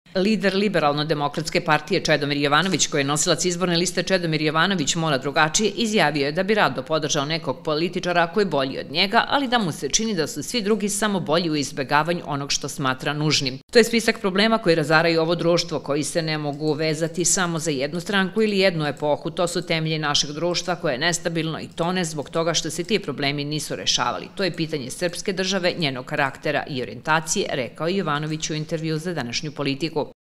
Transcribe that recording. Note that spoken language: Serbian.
Lider Liberalno-demokratske partije Čedomir Jovanović, koji je nosilac izborne liste Čedomir Jovanović mora drugačije, izjavio je da bi rado podržao nekog političara koji je bolji od njega, ali da mu se čini da su svi drugi samo bolji u izbegavanju onog što smatra nužnim. To je spisak problema koji razaraju ovo društvo, koji se ne mogu vezati samo za jednu stranku ili jednu epohu. To su temelji našeg društva koje je nestabilno i tone zbog toga što se ti problemi nisu rešavali. To je pitanje srpske države, njenog karaktera i orijentacije, rekao je Jovanović u intervju za današnju Politiku.